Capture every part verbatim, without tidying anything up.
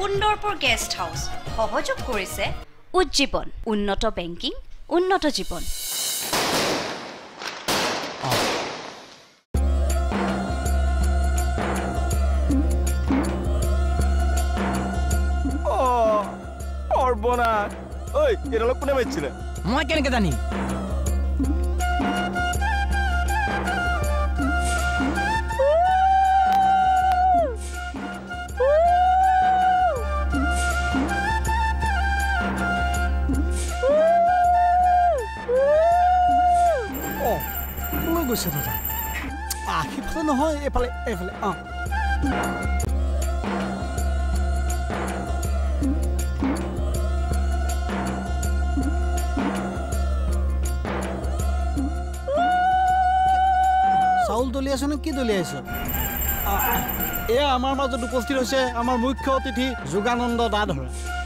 Sundarpur Guest House সহযোগ কৰিছে উজ্জীৱন উন্নত বেংকিং উন্নত জীৱন বনা ওই এটা লোক কোনে মারছিল মই কেনেকে জানি ও কোনে গৈছে দাদা আখিফালে নহয় এফালে এফালে অ চাউল দলি আছো কি দলি আছো এয়া আমাৰ মাজত উপস্থিত হৈছে আমাৰ মুখ্য অতিথি যোগানন্দ দাধৰা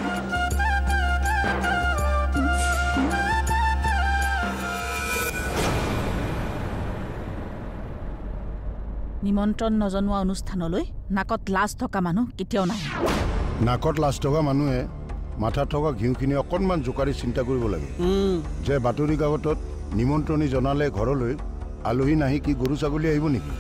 নিমন্ত্ৰণ নজনোৱা অনুষ্ঠানলৈ নাকত লাজ থকা মানুহ কেতিয়াও নাই নাকত লাজ থকা মানুহে মাথাত থকা ঘিউখিনি অকণমান জোকাৰি চিন্তা কৰিব লাগে যে বাতৰি কাকতত নিমন্ত্ৰণী জনালে ঘৰলৈ আলহী নাহি কি গৰু ছাগলী আহিব নেকি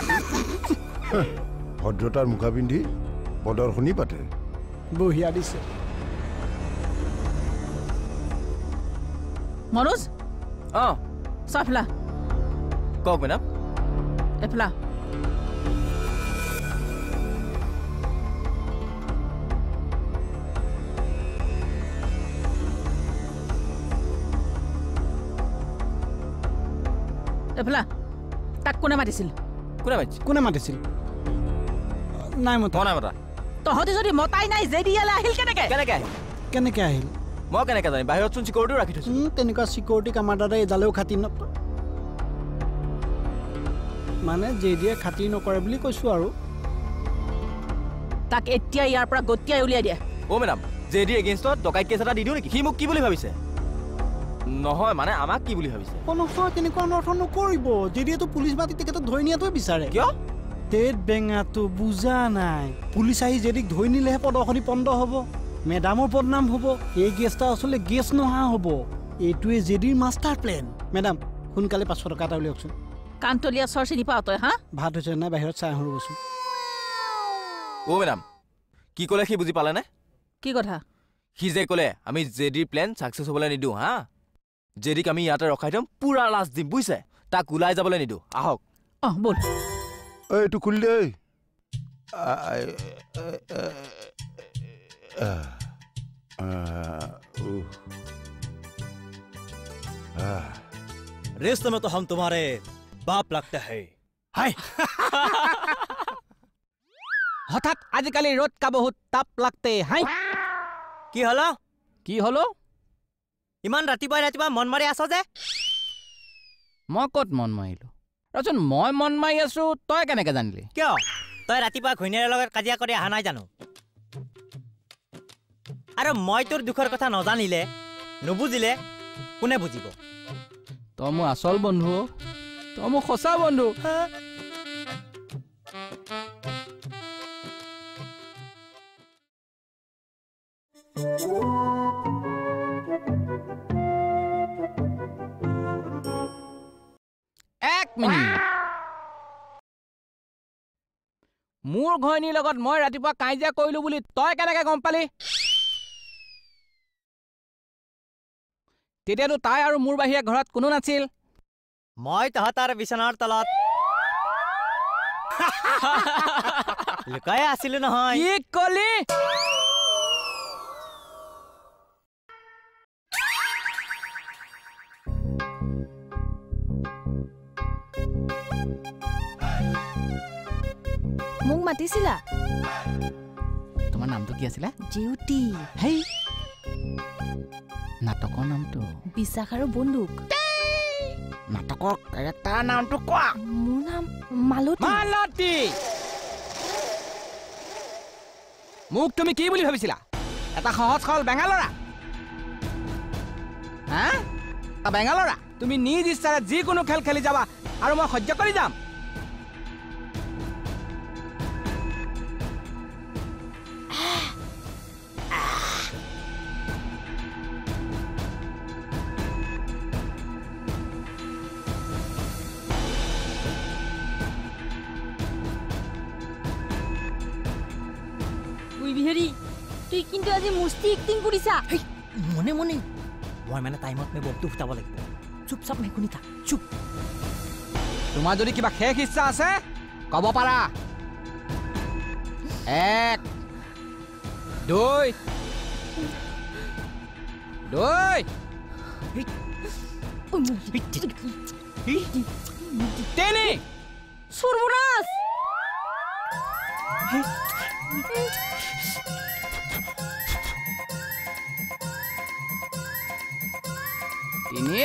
ভদ্ৰতাৰ মুখা পিন্ধি প্ৰদৰ্শনী পাতে বহিয়া দিছে মনোজ অ চাফলা কক মেডাম এফলা এফলা তাক কোনে মাতিছিল কোনে মাতিছিল কোনে মাতিছিল নাই মতা নাই মতা তহঁতি যদি মতাই নাই জেডিয়ালে আহিল কেনেকে কেনেকে আহিল কেনেকে আহিল মই কেনেকে জানি বাহিৰত চোন চিকিউৰিটি ৰাখি থৈছো তেনেকুৱা চিকিউৰিটি আমাৰ দাদাই এডালেও খাতিৰ নক মানে জেডিয়ে খাতিৰ নকৰে বুলি কৈছো আৰু তাক এতিয়া ইয়াৰ পৰা গতিয়াই উলিয়াই দিয়া ও মেডাম জেডি এগেইনষ্টত ডকাইত কেছ এটা দি দিও নেকি সি মোক কি বুলি ভাবিছে নহয় মানে আমাক কি বুলি ভাবিছে নহয় তেনেকুৱা অনৰ্থ নকৰিব জেডিয়েতো পুলিচ মাতি তেখেতক ধৰি নিয়াটোৱে বিচাৰে কিয় তেত বেঙাটো বুজা নাই পুলিচ আহি জেডিক ধৰি নিলেহে প্ৰদৰ্শনী বন্ধ হ'ব মেডামৰ বদনাম হ'ব এই গেষ্ট আচলতে গেষ্ট নহা হ'ব এইটোৱে জেডিৰ মাষ্টাৰ প্লেন মেডাম সোনকালে পাঁচশ টকা এটা উলিয়াওকচোন কান্তলিয়া চৰ চিনি পাওঁ তই হা ভাত হৈছে নাই বাহিৰত চাই আহোঁ ৰ'বচোন ও মেডাম কি ক'লে সি বুজি পালে নে কি কথা সি যে ক'লে আমি জেডিৰ প্লেন ছাকচেছ হ'বলৈ নিদিওঁ হা জেডিক আমি ইয়াতে ৰখাই থ'ম পুৰা লাজ দিম বুজিছে তাক ওলাই যাবলৈ নিদিওঁ আহক অ বল এইটো খুলি দে रिश्ते में तो हम तुम्हारे बाप लगते हैं हाय হঠাৎ আজিকালি রোদ কা বহুত তাপ লাগতে হাই কি হলো কি হলো ইমান ৰাতিপুৱা ৰাতিপুৱা মন মাৰি আছ যে মই কত মন মাৰিলো ৰচোন মই মন মাৰি আছো তই কেনেকে জানিলি কিয় তই ৰাতিপুৱা ঘৈণীয়েৰৰ লগত কাজিয়া কৰি অহা নাই জানো আৰু মই তোৰ দুখৰ কথা নজানিলে নুবুজিলে কোনে বুজিব তই মোৰ আচল বন্ধু তই মোৰ সঁচা বন্ধু এক মিনিট মোৰ ঘৈণীৰ লগত মই ৰাতিপুৱা কাজিয়া কৰিলো বুলি তই কেনেকে গম পালি তেতিয়াতো তাই আৰু মোৰ বাহিৰে ঘৰত কোনো নাছিল মই তহঁতৰ বিছনাৰ তলত লুকাই আছিলো নহয় কি কলি মোক মাতিছিলা তোমাৰ নামটো কি আছিল জিউটি হেই নাটকৰ নামটো বিশ্বাস আৰু বন্দুক নাটকৰ কেৰেক্টাৰ নামটো কোৱা মোৰ নাম মালতী মালতী মোক তুমি কি বুলি ভাবিছিলা এটা সহজ সৰল বেঙালৰা হা এটা বেঙালৰা তুমি নিজ ইচ্ছাৰে যিকোনো খেল খেলি যাবা আৰু মই সহ্য কৰি যাম তুই কিন্তু আজি মুস্তি এক্টিং কৰিছা মনে মনে মই মানে টাইমত মে বমটো ফুটাব লাগিব চুপচাপ মেকুনি থাক চুপ তোমাৰ যদি কিবা শেষ ইচ্ছা আছে ক'ব পাৰা এক দুই দুই তিনি সর্বনাশ তিনি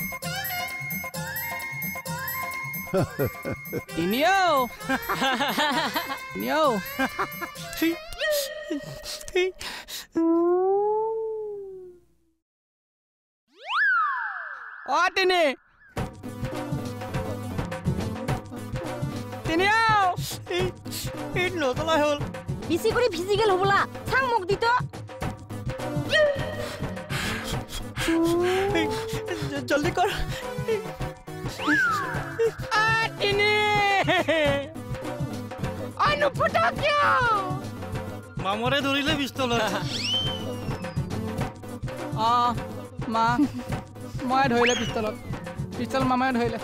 তিনিও তিনিও অ তিনি তিনিও এই নতলা হল বেছি কৰি ফিজিকেল হ'বলা চাং মোক দিত জলদি কৰ আ তিনি অনুফুটা কিয় মামৰে ধৰিলে পিস্তলত অ মা মই ধৰিলে পিস্তলত পিস্তল মামাই ধৰিলে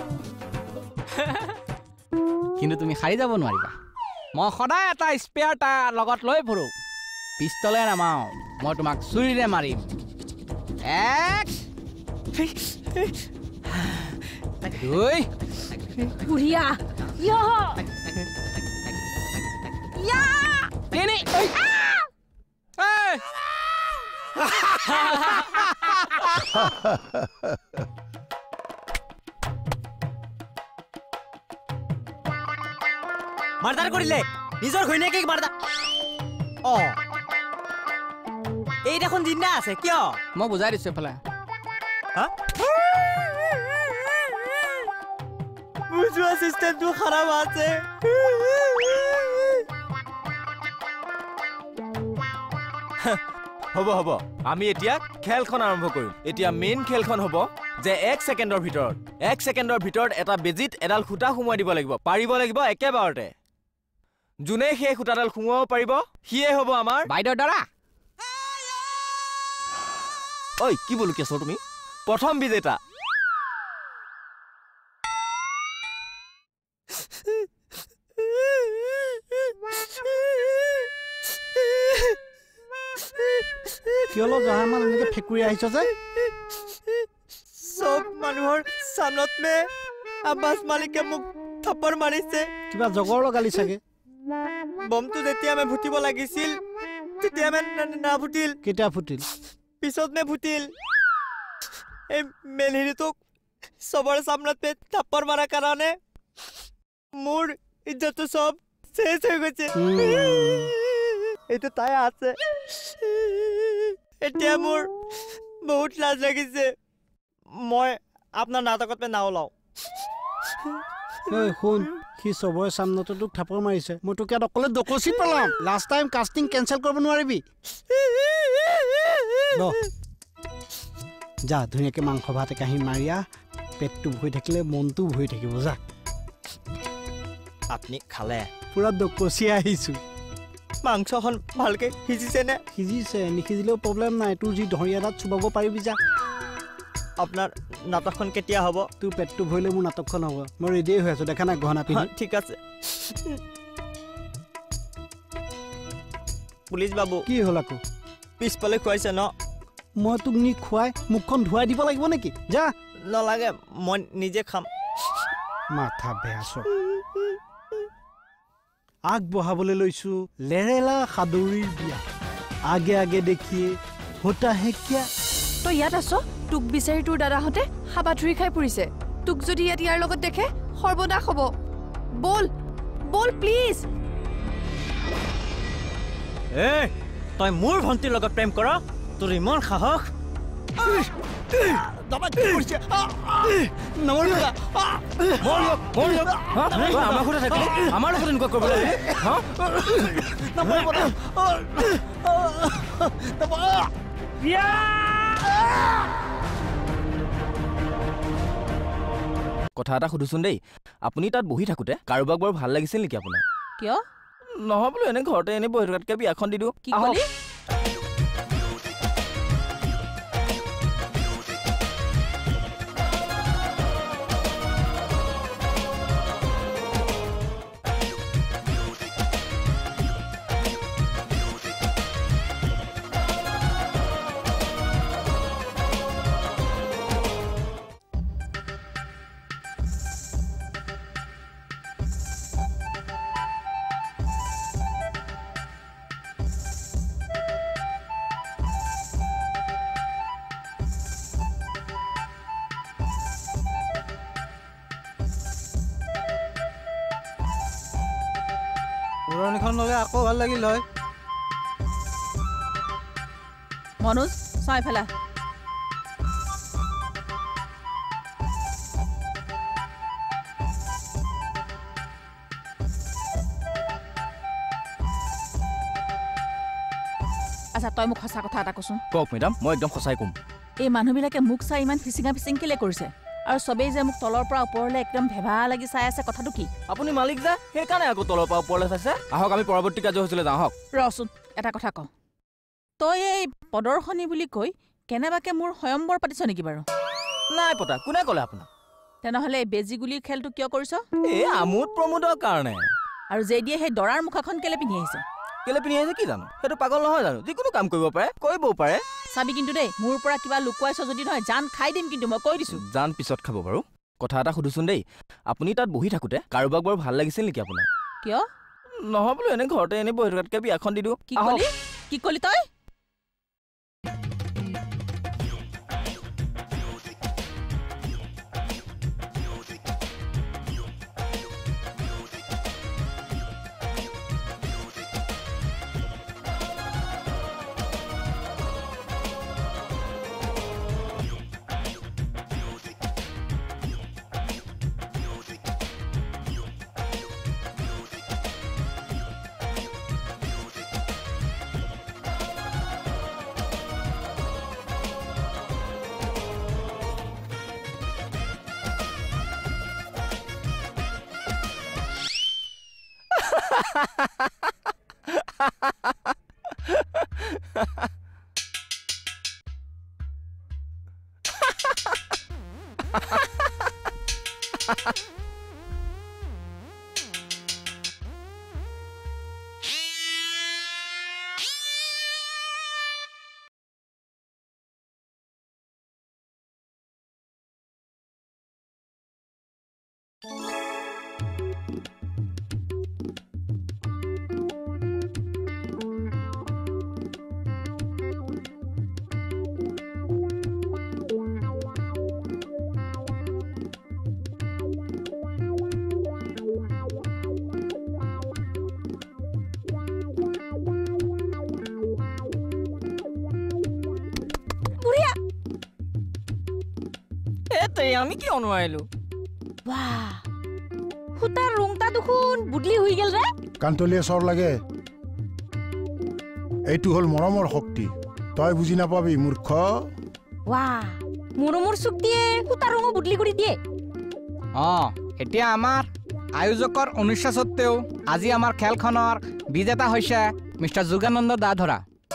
কিন্তু তুমি সাৰি যাব নোৱাৰিবা মই সদায় এটা স্পেয়াৰ টায়াৰ লগত লৈ ফুৰো পিস্তলে নামাও মই তোমাক চুৰিৰে মাৰিম এক দুই বুঢ়িয়া ইয় ইয়া তিনি এই মাৰদাৰ কৰিলে নিজৰ ঘৈণীয়েকে মাৰদা অ এই দেখোন জিন্দা আছে কিয় মই বুজাই দিছো এফালে বুজোৱা চিষ্টেমটো খাৰাপ আছে হ'ব হ'ব আমি এতিয়া খেলখন আৰম্ভ কৰিম এতিয়া মেইন খেলখন হ'ব যে এক ছেকেণ্ডৰ ভিতৰত এক ছেকেণ্ডৰ ভিতৰত এটা বেজিত এডাল খুঁটা সোমোৱাই দিব লাগিব পাৰিব লাগিব একেবাৰতে যোনে সেই খুঁটাডাল সোমোৱাব পাৰিব সিয়ে হ'ব আমাৰ বাইদেউৰ দ্বাৰা ঐ কি বোলো কেছ তুমি প্ৰথম বিজেতা কিয়লো জহামান এনেকে ফেকুৰি আহিছ যে সব মানুহৰ সামনত মে আব্বাস মালিকে মোক থাপ্পৰ মাৰিছে কিবা জগৰ লগালি চাগে বমটো যেতিয়া মে ফুটিব লাগিছিল তেতিয়া মে না ফুটিল কেতিয়া ফুটিল পিছত মে ফুটিল এই মেলহিৰিটোক সবৰ সামনত মে থাপ্পৰ মাৰা কাৰণে মোৰ ইজ্জতটো সব শেষ হৈ গৈছে এইটো তাই আছে এতিয়া মোৰ বহুত লাজ লাগিছে মই আপোনাৰ নাটকত নাও লওঁ ঐ শুন সি চবৰে সামনতে তোক থাপৰ মাৰিছে মই তোক ইয়াত অকলে দকচি পেলাম লাষ্ট টাইম কাষ্টিং কেঞ্চেল কৰিব নোৱাৰিবি যা ধুনীয়াকৈ মাংস ভাত কাহি মাৰিয়া পেটটো ভৰি থাকিলে মনটো ভৰি থাকিব যা আপুনি খালে পুৰা দকচি আহিছো মাংসখন ভালকে সিজিছে নে সিজিছে নিসিজিলেও প্ৰব্লেম নাই তোৰ যি ধৰিয়া দাঁত চুবাব পাৰিবি যা আপোনাৰ নাটকখন কেতিয়া হ'ব তোৰ পেটটো ভৰিলে মোৰ নাটকখন হ'ব মই ৰেডিয়ে হৈ আছো দেখা নাই গহনা পিন্ধি ঠিক আছে পুলিচ বাবু কি হ'ল আকৌ পিছফালে খুৱাইছে ন মই তোক নি খুৱাই মুখখন ধুৱাই দিব লাগিব নেকি যা নালাগে মই নিজে খাম মাথা বেয়া চব আগবঢ়াবলৈ লৈছো লেৰেলা সাদৰীৰ বিয়া আগে আগে দেখিয়ে হোতা হে কিয়া তই ইয়াত আছ তোক বিচাৰি তোৰ দাদাহঁতে হাবাথুৰি খাই ফুৰিছে তোক যদি ইয়াত ইয়াৰ লগত দেখে সৰ্বনাশ হ'ব বল বল প্লিজ এ তই মোৰ ভণ্টিৰ লগত প্ৰেম কৰ তোৰ ইমান সাহস আমাৰ ঘৰতে থাকিলে আমাৰ লগত এনেকুৱা কৰিব লাগে কথা এটা সুধোচোন দেই আপুনি তাত বহি থাকোতে কাৰোবাক বৰ ভাল লাগিছিল নেকি আপোনাৰ কিয় নহয় বোলো এনে ঘৰতে এনে বহি থকাতকে বিয়াখন দি দিওঁ কি কলি পুৰণিখন ল'লে আকৌ ভাল লাগিল হয়। মনোজ চাই ফেলা আচ্ছা তই মোক সঁচা কথা এটা কচোন কওক মেডাম মই একদম সঁচাই ক'ম এই মানুহবিলাকে মোক চাই ইমান ফিচিঙা ফিচিং কেলে কৰিছে আৰু সবেই যে মোক তলৰ পৰা ওপৰলৈ একদম ভেভা লাগি চাই আছে কথাটো কি আপুনি মালিক যে সেইকাৰণে আকৌ তলৰ পৰা ওপৰলৈ চাইছে আহক আমি পৰৱৰ্তী কাৰ্যসূচীলৈ যাওঁ আহক ৰচোন এটা কথা ক তই এই প্ৰদৰ্শনী বুলি কৈ কেনেবাকে মোৰ স্বয়ম্বৰ পাতিছ নেকি বাৰু নাই পতা কোনে ক'লে আপোনাক তেনেহ'লে এই বেজিগুলিৰ খেলটো কিয় কৰিছ এই আমোদ প্ৰমোদৰ কাৰণে আৰু যে দিয়ে সেই দৰাৰ মুখাখন কেলে পিন্ধি আহিছে কেলে পিন্ধি আহিছে কি জানো সেইটো পাগল নহয় জানো যিকোনো কাম কৰিব পাৰে কৰিবও পাৰে চাবি কিন্তু দেই মোৰ পৰা কিবা লুকুৱাইছ যদি নহয় জান খাই দিম কিন্তু মই কৈ দিছোঁ জান পিছত খাব বাৰু কথা এটা সুধোচোন দেই আপুনি তাত বহি থাকোঁতে কাৰোবাক বৰ ভাল লাগিছিল নেকি আপোনাৰ কিয় নহয় বোলো এনে ঘৰতে এনেই বহি থকাতকৈ বিয়াখন দি দিওঁ কি ক'লি কি ক'লি তই আমি কিয় নোৱাৰিলো বাহ হুতাৰ ৰংটা দেখোন বুদলি হৈ গেল ৰে কান্তলীয়ে চৰ লাগে এইটো হ'ল মৰমৰ শক্তি তই বুজি নাপাবি মূৰ্খ বাহ মৰমৰ চুক্তিয়ে হুতাৰ ৰঙো বুদলি কৰি দিয়ে অঁ এতিয়া আমাৰ আয়োজকৰ অনুষ্ঠা সত্ত্বেও আজি আমাৰ খেলখনৰ বিজেতা হৈছে মিষ্টাৰ যোগানন্দ দাধৰা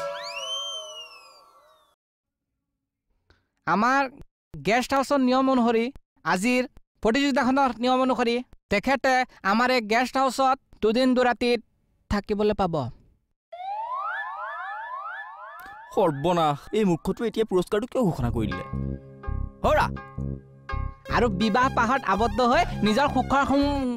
আমাৰ গেষ্ট হাউচৰ নিয়ম অনুসৰি আজিৰ প্ৰতিযোগিতাখনৰ নিয়ম অনুসৰি তেখেতে আমাৰ এই গেষ্ট হাউচত দুদিন দুৰাতিত থাকিবলৈ পাব সৰ্বনাশ এই মূৰ্খটো এতিয়া পুৰস্কাৰটো কিয় ঘোষণা কৰি দিলে হৰা আৰু বিবাহ পাহত আবদ্ধ হৈ নিজৰ সুখৰ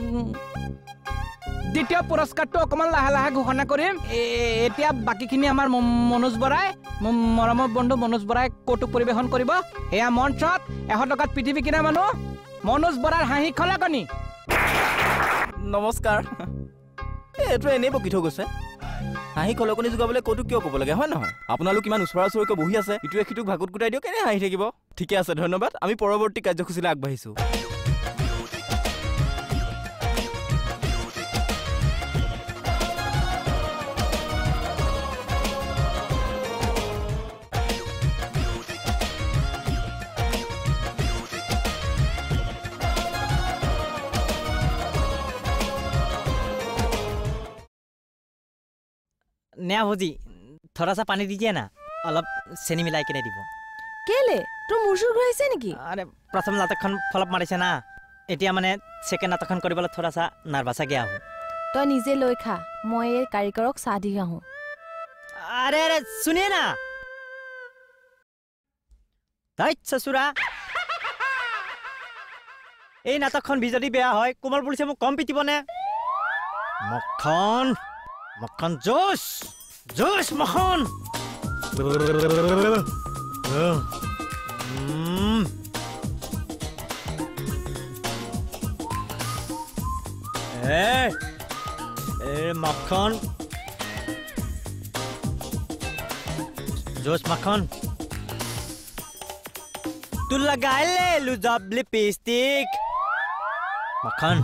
দ্বিতীয় পুৰস্কাৰটো অকণমান লাহে লাহে ঘোষণা কৰিম এতিয়া বাকীখিনি আমাৰ মনোজ বৰাই মৰমৰ বন্ধু মনোজ বৰাই কৌতুক পৰিৱেশন কৰিব এয়া মঞ্চত এশ টকাত পৃথিৱী কিনা মানুহ মনোজ বৰাৰ হাঁহি খলাকনি নমস্কাৰ এইটো এনেই বকি থৈ গৈছে হাঁহি খলকনি যোগাবলৈ কৌতুক কিয় ক'ব লাগে হয় নহয় আপোনালোক ইমান ওচৰা ওচৰিকৈ বহি আছে ইটোৱে সিটোক ভাগত গোটাই দিয়ক কেনে হাঁহি থাকিব ঠিকে আছে ধন্যবাদ আমি পৰৱৰ্তী কাৰ্যসূচীলৈ আগবাঢ়িছোঁ नया भोजी थोड़ा सा पानी दीजिए ना अलग चेनी मिलाई के দিব কেলে তোৰ মুছুৰ ঘূৰাইছে নেকি আরে প্রথম নাটকখন ফলপ মাৰিছে না এতিয়া মানে সেকেন্ড নাটকখন কৰিবলৈ থোड़ा सा নার্ভাস গিয়া হো তই নিজে লৈ খা মই এই কাৰিকৰক চাহ দি আহোঁ अरे अरे सुनिए ना दैट ससुरा এই নাটকখন বিজদি বেয়া হয় কোমল পুলিচে মোক কম পিটিবনে মখন মখন জোশ জোশ মখন এ এ মখন মাখন जोश मक्खन तू लगा ले लुजब लिपस्टिक मक्खन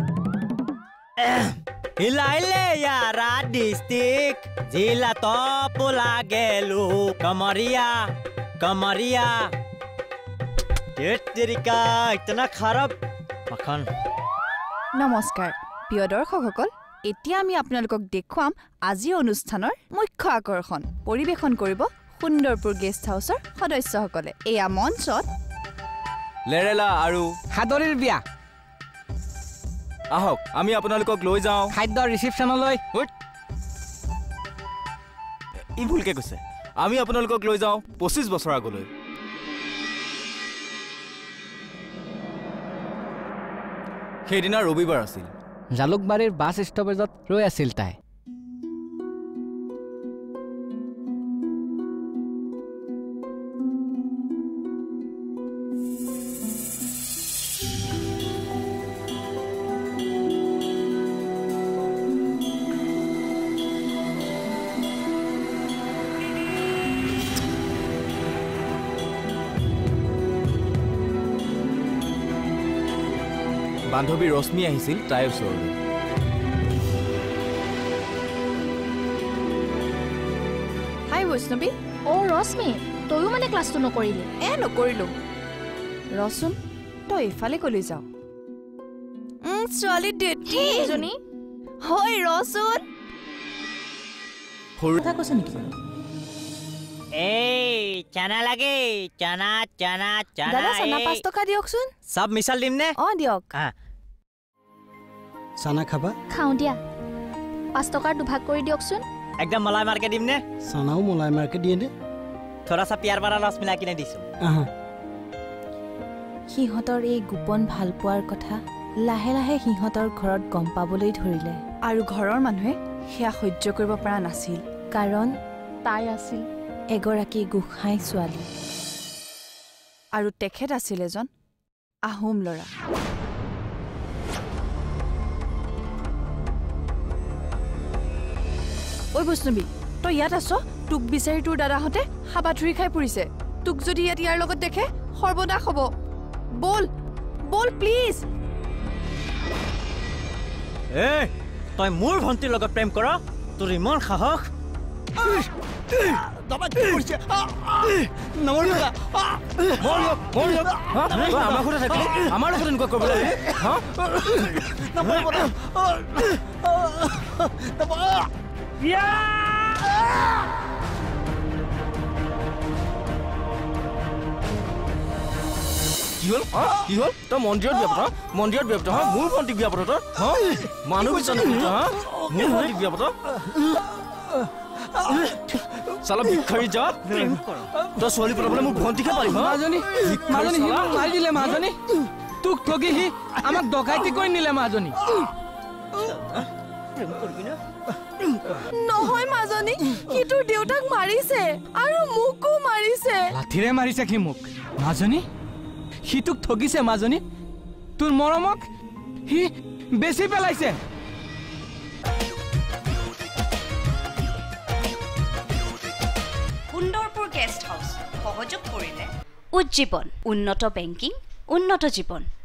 हिलाई ले यारा डिस्टिक जिला तो पुला गेलू कमरिया कमरिया तेरी का इतना खराब मक्खन নমস্কাৰ প্ৰিয় দৰ্শকসকল এতিয়া আমি আপোনালোকক দেখুৱাম আজি অনুষ্ঠানৰ মুখ্য আকৰ্ষণ পৰিবেশন কৰিব সুন্দৰপুৰ গেষ্ট হাউচৰ সদস্যসকলে এয়া মঞ্চত লেৰেলা আৰু হাদৰিৰ বিয়া আহক আমি আপোনালোকক লৈ যাওঁ খাদ্য ৰিসেপশ্যনলৈ ই ভুলকে কৈছে আমি আপোনালোকক লৈ যাওঁ পঁচিছ বছৰ আগলৈ সেইদিনা ৰবিবাৰ আছিল জালুকবাৰীৰ বাছ ষ্টপেজত ৰৈ আছিল তাই বান্ধৱী ৰশ্মি আহিছিল তাইৰ ওচৰলৈ হাই বৈষ্ণৱী অ' ৰশ্মি তয়ো মানে ক্লাছটো নকৰিলি এ নকৰিলো ৰচোন তই এইফালে কলৈ যাওঁ ছোৱালী ডেটি এজনী হয় ৰচোন সৰু কথা কৈছে নেকি এই চানা লাগে চানা চানা চানা দাদা চানা পাঁচ টকা দিয়কচোন সব মিছাল দিম নে অঁ দিয়ক চানা খাবা খাওঁ দিয়া পাঁচ টকাৰ দুভাগ কৰি দিয়কচোন একদম মলাই মাৰকে দিম নে চানাও মলাই মাৰকে দিয়ে দে থোৰা সা পিয়াৰ বাৰা ৰস মিলাই কিনে দিছো আহা সিহঁতৰ এই গোপন ভাল পোৱাৰ কথা লাহে লাহে সিহঁতৰ ঘৰত গম পাবলৈ ধৰিলে আৰু ঘৰৰ মানুহে সেয়া সহ্য কৰিব পৰা নাছিল কাৰণ তাই আছিল এগৰাকী গোসাঁই ছোৱালী আৰু তেখেত আছিল এজন আহোম ল'ৰা ঐ বৈষ্ণৱী তই ইয়াত আছ তোক বিচাৰি তোৰ দাদাহঁতে হাবাথুৰি খাই পৰিছে তোক যদি ইয়াত ইয়াৰ লগত দেখে সৰ্বনাশ হ'ব বল বল প্লিজ এ তই মোৰ ভণ্টিৰ লগত প্ৰেম কৰ তোৰ ইমান সাহস আমাৰ ঘৰতে থাকিলে আমাৰ লগত এনেকুৱা কৰিব লাগে কি হ'ল কি হ'ল তই মন্দিৰত বিয়া পতা মন্দিৰত বিয়া পতা হা মোৰ ভণ্টিক বিয়া পতা তই হা মানুহ বিচাৰ হা মোৰ ভণ্টিক বিয়া পতা চালা ভিক্ষাৰী যা তই ছোৱালী পতাবলৈ মোক ভণ্টিকে পাৰিম মাজনী মাজনী সি মোক মাৰি দিলে মাজনী তোক ঠগি সি আমাক ডকাইতি কৰি নিলে মাজনী নহয় মাজনী সি তোৰ দেউতাক মাৰিছে আৰু মোকো মাৰিছে লাঠিৰে মাৰিছে সি মোক মাজনী সি তোক ঠগিছে মাজনী তোৰ মৰমক সি বেছি পেলাইছে সুন্দৰপুৰ গেষ্ট হাউচ সহযোগ কৰিলে উজ্জীৱন উন্নত বেংকিং উন্নত জীৱন